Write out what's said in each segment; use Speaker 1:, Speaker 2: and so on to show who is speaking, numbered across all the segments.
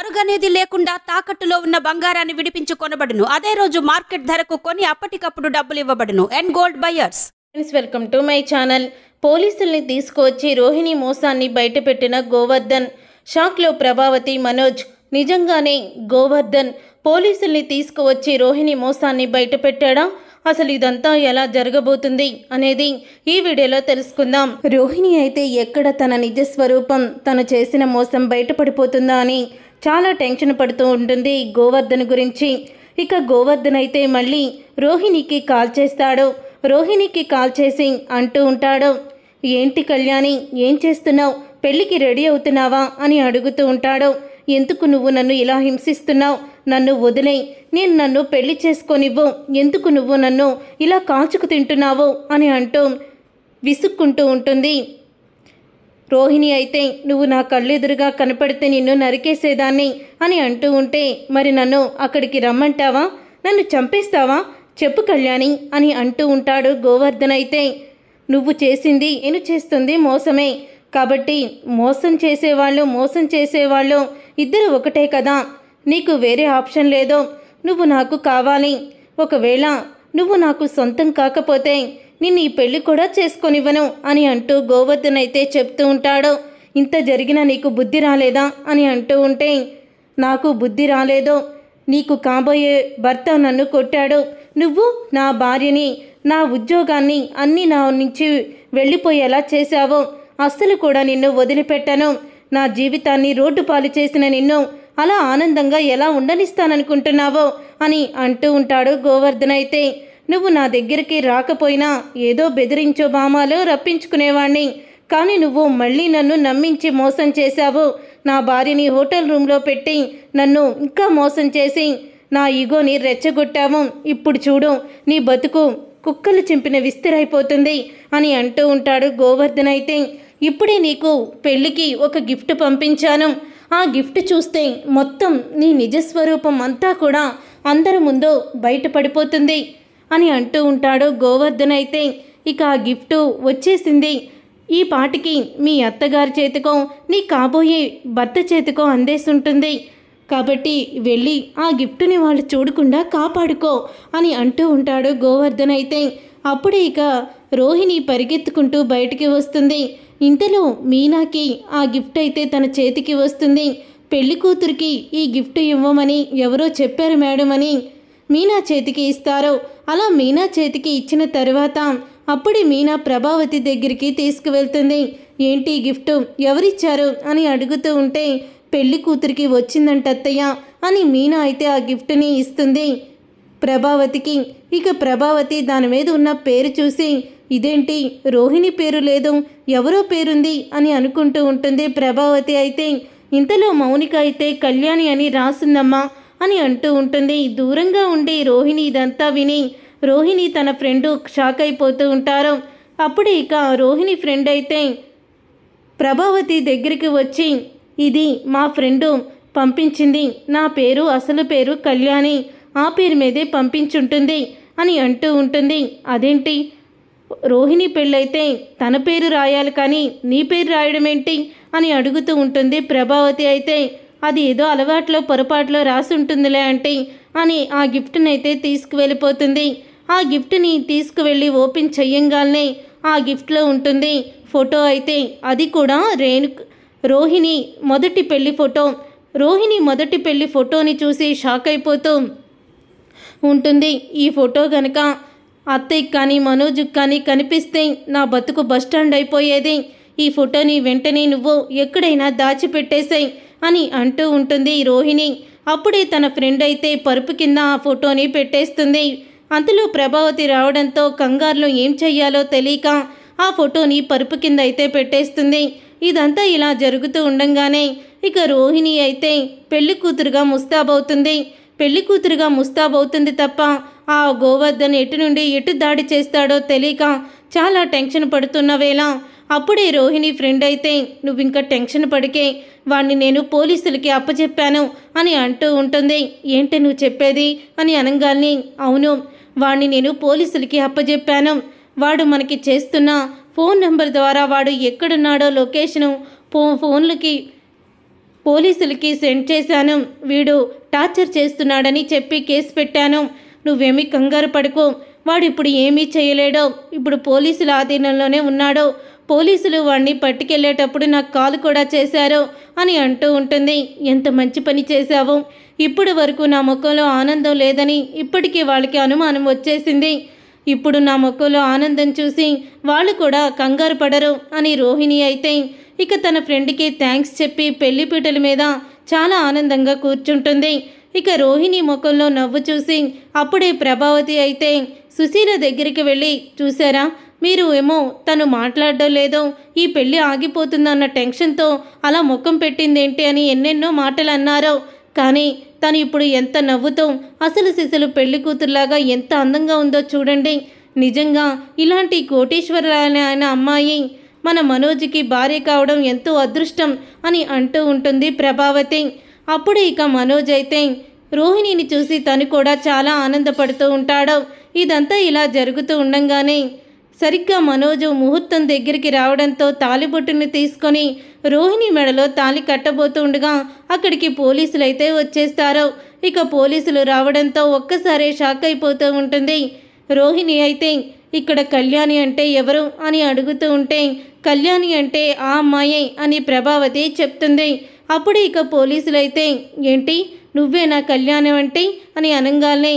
Speaker 1: అడుగనేది లేకుండా తాకట్టులో ఉన్న బంగారాన్ని విడిపించి కొనబడును. అదే రోజు మార్కెట్ ధరకు కొని అప్పటికప్పుడు డబ్బులు ఇవ్వబడును. And gold buyers.
Speaker 2: Welcome to my channel. పోలీసుల్ని తీసుకువచ్చి రోహిణి మోసాన్ని బయటపెట్టిన గోవర్ధన్. షాక్లో ప్రభావతి, మనోజ్. నిజంగానే గోవర్ధన్ పోలీసుల్ని తీసుకువచ్చి రోహిణి మోసాన్ని బయటపెట్టాడా? అసలు ఇదంతా ఎలా జరగబోతుంది అనేది ఈ వీడియోలో తెలుసుకుందాం. రోహిణి అయితే ఎక్కడ తన నిజ స్వరూపం, తను చేసిన మోసం బయటపడిపోతుందా అని చాలా టెన్షన్ పడుతూ ఉంటుంది గోవర్ధన్ గురించి. ఇక గోవర్ధన్ అయితే మళ్ళీ రోహిణికి కాల్ చేస్తాడు. రోహిణికి కాల్ చేసి అంటూ ఉంటాడు, ఏంటి కళ్యాణి, ఏం చేస్తున్నావు? పెళ్ళికి రెడీ అవుతున్నావా అని అడుగుతూ ఉంటాడు. ఎందుకు నువ్వు నన్ను ఇలా హింసిస్తున్నావు? నన్ను వదిలేయి, నేను నన్ను పెళ్లి చేసుకోనివ్వు. ఎందుకు నువ్వు నన్ను ఇలా కాచుకు తింటున్నావు అని అంటూ విసుక్కుంటూ ఉంటుంది. రోహిణి అయితే నువ్వు నా కళ్ళెదురుగా కనపడితే నిన్ను నరికేసేదాన్ని అని అంటూ ఉంటే, మరి నన్ను అక్కడికి రమ్మంటావా? నన్ను చంపేస్తావా? చెప్పు కళ్యాణి అని అంటూ ఉంటాడు గోవర్ధన్. అయితే నువ్వు చేసింది, నేను చేస్తుంది మోసమే. కాబట్టి మోసం చేసేవాళ్ళు ఇద్దరు ఒకటే కదా. నీకు వేరే ఆప్షన్ లేదో. నువ్వు నాకు కావాలి. ఒకవేళ నువ్వు నాకు సొంతం కాకపోతే నిన్ను ఈ పెళ్లి కూడా చేసుకొనివ్వను అని అంటూ గోవర్ధన్ అయితే చెప్తూ ఉంటాడు. ఇంత జరిగినా నీకు బుద్ధి రాలేదా అని అంటూ ఉంటే, నాకు బుద్ధి రాలేదో, నీకు కాబోయే భర్త నన్ను కొట్టాడు. నువ్వు నా భార్యని, నా ఉద్యోగాన్ని అన్నీ నా నుంచి వెళ్ళిపోయేలా చేశావు. అస్సలు కూడా నిన్ను వదిలిపెట్టను. నా జీవితాన్ని రోడ్డు పాలు చేసిన నిన్ను అలా ఆనందంగా ఎలా ఉండనిస్తాననుకుంటున్నావో అని అంటూ ఉంటాడు గోవర్ధన్. అయితే నువ్వు నా దగ్గరికి రాకపోయినా ఏదో బెదిరించో బామాలో రప్పించుకునేవాణ్ణి. కానీ నువ్వు మళ్ళీ నన్ను నమ్మించి మోసం చేశావు. నా భార్యని హోటల్ రూమ్లో పెట్టి నన్ను ఇంకా మోసం చేసి నా ఈగోని రెచ్చగొట్టావు. ఇప్పుడు చూడు, నీ బతుకు కుక్కలు చింపిన విస్తరైపోతుంది అని అంటూ ఉంటాడు గోవర్ధన్. అయితే ఇప్పుడే నీకు పెళ్ళికి ఒక గిఫ్ట్ పంపించాను. ఆ గిఫ్ట్ చూస్తే మొత్తం నీ నిజస్వరూపం అంతా కూడా అందరి ముందు బయటపడిపోతుంది అని అంటూ ఉంటాడు గోవర్ధన్. అయితే ఇక ఆ గిఫ్ట్ వచ్చేసింది. ఈ పాటికి మీ అత్తగారి చేతికో, నీ కాబోయే భర్త చేతికో అందేసి ఉంటుంది. కాబట్టి వెళ్ళి ఆ గిఫ్ట్ని వాళ్ళు చూడకుండా కాపాడుకో అని అంటూ ఉంటాడు గోవర్ధన్. అయితే అప్పుడే ఇక రోహిణి పరిగెత్తుకుంటూ బయటికి వస్తుంది. ఇంతలో మీనాకి ఆ గిఫ్ట్ అయితే తన చేతికి వస్తుంది. పెళ్లి కూతురికి ఈ గిఫ్ట్ ఇవ్వమని ఎవరో చెప్పారు మేడం అని మీనా చేతికి ఇస్తారు. అలా మీనా చేతికి ఇచ్చిన తర్వాత అప్పుడే మీనా ప్రభావతి దగ్గరికి తీసుకువెళ్తుంది. ఏంటి గిఫ్ట్ ఎవరిచ్చారు అని అడుగుతూ ఉంటే, పెళ్లి కూతురికి వచ్చిందంట అత్తయ్య అని మీనా అయితే ఆ గిఫ్ట్ని ఇస్తుంది ప్రభావతికి. ఇక ప్రభావతి దాని మీద ఉన్న పేరు చూసి, ఇదేంటి రోహిణి పేరు లేదు, ఎవరో పేరుంది అని అనుకుంటూ ఉంటుంది ప్రభావతి. అయితే ఇంతలో మౌనిక అయితే కళ్యాణి అని రాసిందమ్మా అని అంటూ ఉంటుంది. దూరంగా ఉండి రోహిణి ఇదంతా విని రోహిణి తన ఫ్రెండు షాక్ అయిపోతూ ఉంటారు. అప్పుడే ఇక రోహిణి ఫ్రెండ్ అయితే ప్రభావతి దగ్గరికి వచ్చి, ఇది మా ఫ్రెండు పంపించింది, నా పేరు అసలు పేరు కళ్యాణి, ఆ పేరు మీదే పంపించుంటుంది అని అంటూ ఉంటుంది. అదేంటి, రోహిణి పెళ్ళైతే తన పేరు రాయాలి కానీ నీ పేరు రాయడం ఏంటి అని అడుగుతూ ఉంటుంది ప్రభావతి. అయితే అది ఏదో అలవాట్లో పొరపాట్లో రాసి ఉంటుందిలే అంటే అని ఆ గిఫ్ట్ని అయితే తీసుకువెళ్ళిపోతుంది. ఆ గిఫ్ట్ని తీసుకువెళ్ళి ఓపెన్ చెయ్యంగానే ఆ గిఫ్ట్లో ఉంటుంది ఫోటో. అయితే అది కూడా రోహిణి మొదటి పెళ్లి ఫోటో. రోహిణి మొదటి పెళ్లి ఫోటోని చూసి షాక్ అయిపోతూ ఉంటుంది. ఈ ఫోటో గనక అత్తయ్యకి కానీ మనోజ్కి కానీ కనిపిస్తే నా బతుకు బస్టాండ్ అయిపోయేది. ఈ ఫోటోని వెంటనే నువ్వు ఎక్కడైనా దాచిపెట్టేసాయి అని అంటూ ఉంటుంది రోహిణి. అప్పుడే తన ఫ్రెండ్ అయితే పరుపు కింద ఆ ఫోటోని పెట్టేస్తుంది. అంతలో ప్రభావతి రావడంతో కంగారులో ఏం చెయ్యాలో తెలియక ఆ ఫోటోని పరుపు కింద అయితే పెట్టేస్తుంది. ఇదంతా ఇలా జరుగుతూ ఉండంగానే ఇక రోహిణి అయితే పెళ్లి కూతురుగా ముస్తాబవుతుంది. పెళ్లి కూతురుగా ముస్తాబవుతుంది తప్ప ఆ గోవర్ధన్ ఎటు నుండి ఎటు దాడి చేస్తాడో తెలియక చాలా టెన్షన్ పడుతున్న వేళ అప్పుడే రోహిణి ఫ్రెండ్ అయితే, నువ్వు ఇంకా టెన్షన్ పడికే, వాడిని నేను పోలీసులకి అప్పచెప్పాను అని అంటూ ఉంటుంది. ఏంటి నువ్వు చెప్పేది అని అనగానే, అవును, వాడిని నేను పోలీసులకి అప్పచెప్పాను. వాడు మనకి చేస్తున్న ఫోన్ నెంబర్ ద్వారా వాడు ఎక్కడున్నాడో లొకేషను పోలీసులకి సెండ్ చేశాను. వీడు టార్చర్ చేస్తున్నాడని చెప్పి కేసు పెట్టాను. నువ్వేమీ కంగారు పడుకో. వాడిప్పుడు ఏమీ చేయలేడో. ఇప్పుడు పోలీసుల ఆధీనంలోనే ఉన్నాడో. పోలీసులు వాడిని పట్టుకెళ్ళేటప్పుడు నాకు కాల్ కూడా చేశారు అని అంటూ ఉంటుంది. ఎంత మంచి పని చేశావు. ఇప్పటి వరకు నా ముఖంలో ఆనందం లేదని ఇప్పటికీ వాళ్ళకి అనుమానం వచ్చేసింది. ఇప్పుడు నా ముఖంలో ఆనందం చూసి వాళ్ళు కూడా కంగారు పడరు అని రోహిణి అయితే ఇక తన ఫ్రెండ్కి థ్యాంక్స్ చెప్పి పెళ్లిపీటల మీద చాలా ఆనందంగా కూర్చుంటుంది. ఇక రోహిణి ముఖంలో నవ్వు చూసి అప్పుడే ప్రభావతి అయితే సుశీల దగ్గరికి వెళ్ళి, చూసారా మీరు ఏమో తను మాట్లాడడం లేదో, ఈ పెళ్ళి ఆగిపోతుందన్న టెన్షన్తో అలా ముఖం పెట్టిందేంటి అని ఎన్నెన్నో మాటలు అన్నారు. కానీ తను ఇప్పుడు ఎంత నవ్వుతూ అసలు సిసలు పెళ్లి కూతురులాగా ఎంత అందంగా ఉందో చూడండి. నిజంగా ఇలాంటి కోటీశ్వరులైన అమ్మాయి మన మనోజ్కి భార్య కావడం ఎంతో అదృష్టం అని అంటూ ఉంటుంది ప్రభావతి. అప్పుడు ఇక మనోజ్ అయితే రోహిణిని చూసి తను కూడా చాలా ఆనందపడుతూ ఉంటాడు. ఇదంతా ఇలా జరుగుతూ ఉండంగానే సరిగ్గా మనోజు ముహూర్తం దగ్గరికి రావడంతో తాలిబొట్టుని తీసుకొని రోహిణి మెడలో తాళి కట్టబోతూ ఉండగా అక్కడికి పోలీసులు అయితే వచ్చేస్తారు. ఇక పోలీసులు రావడంతో ఒక్కసారే షాక్ అయిపోతూ ఉంటుంది. రోహిణి అయితే ఇక్కడ కళ్యాణి అంటే ఎవరు అని అడుగుతూ ఉంటే కళ్యాణి అంటే ఆ అమ్మాయే అని ప్రభావతి చెప్తుంది. అప్పుడు ఇక పోలీసులు అయితే ఏంటి నువ్వేనా కళ్యాణం అంటే అని అనగానే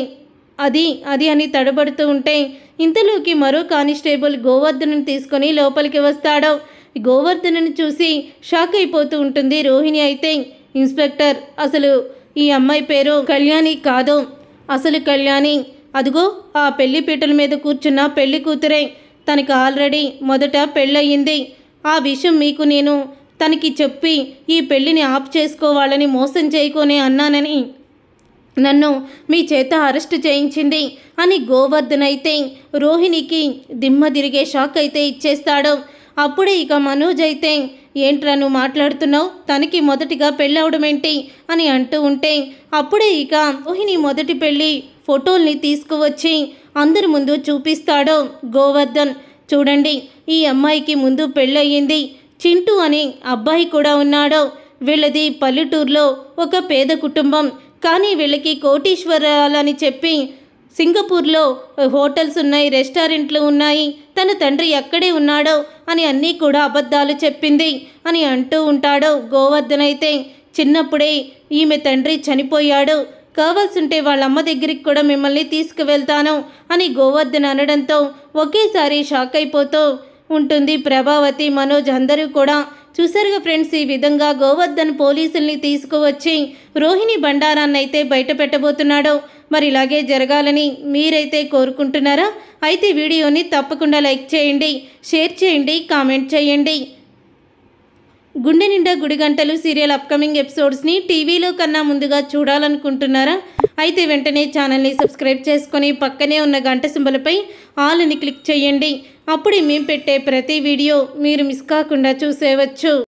Speaker 2: అది అని తడబడుతూ ఉంటే ఇంతలోకి మరో కానిస్టేబుల్ గోవర్ధను తీసుకొని లోపలికి వస్తాడు. గోవర్ధనని చూసి షాక్ అయిపోతూ ఉంటుంది రోహిణి అయితే, ఇన్స్పెక్టర్ అసలు ఈ అమ్మాయి పేరు కళ్యాణి కాదు, అసలు కళ్యాణి అదిగో ఆ పెళ్లి పీటల మీద కూర్చున్న పెళ్లి కూతురే. తనకి ఆల్రెడీ మొదట పెళ్ళయింది. ఆ విషయం మీకు నేను తనకి చెప్పి ఈ పెళ్లిని ఆప్ చేసుకోవాలని మోసం చేయకోనే అన్నానని నన్ను మీ చేత అరెస్ట్ చేయించింది అని గోవర్ధన్ అయితే రోహిణికి దిమ్మ తిరిగే షాక్ అయితే ఇచ్చేస్తాడు. అప్పుడే ఇక మనోజ్ అయితే ఏంట్రా నువ్వు మాట్లాడుతున్నావు, తనకి మొదటిగా పెళ్ళవడం ఏంటి అని అంటూ ఉంటే అప్పుడే ఇక రోహిణి మొదటి పెళ్ళి ఫోటోల్ని తీసుకువచ్చి అందరి ముందు చూపిస్తాడు గోవర్ధన్. చూడండి ఈ అమ్మాయికి ముందు పెళ్ళయింది, చింటూ అని అబ్బాయి కూడా ఉన్నాడు. వీళ్ళది పల్లెటూరులో ఒక పేద కుటుంబం. కానీ వీళ్ళకి కోటీశ్వరాలని చెప్పి సింగపూర్లో హోటల్స్ ఉన్నాయి, రెస్టారెంట్లు ఉన్నాయి, తన తండ్రి ఎక్కడే ఉన్నాడో అని అన్నీ కూడా అబద్ధాలు చెప్పింది అని అంటూ ఉంటాడు గోవర్ధన్ అయితే. చిన్నప్పుడే ఈమె తండ్రి చనిపోయాడు, కావాల్సింటే వాళ్ళమ్మ దగ్గరికి కూడా మిమ్మల్ని తీసుకువెళ్తాను అని గోవర్ధన్ అనడంతో ఒకేసారి షాక్ అయిపోతూ ఉంటుంది ప్రభావతి, మనోజ్ అందరూ కూడా. చూసారుగా ఫ్రెండ్స్, ఈ విధంగా గోవర్ధన్ పోలీసుల్ని తీసుకువచ్చి రోహిణి బండారాన్ని అయితే బయట పెట్టబోతున్నాడు. మరి ఇలాగే జరగాలని మీరైతే కోరుకుంటున్నారా? అయితే వీడియోని తప్పకుండా లైక్ చేయండి, షేర్ చేయండి, కామెంట్ చేయండి. గుండె నిండా గుడిగంటలు సీరియల్ అప్కమింగ్ ఎపిసోడ్స్ని టీవీలో కన్నా ముందుగా చూడాలనుకుంటున్నారా? అయితే వెంటనే ఛానల్ని సబ్స్క్రైబ్ చేసుకొని పక్కనే ఉన్న గంట సింబల్పై ఆల్ అని క్లిక్ చేయండి. అప్పుడే మేము పెట్టే ప్రతి వీడియో మీరు మిస్ కాకుండా చూసేవచ్చు.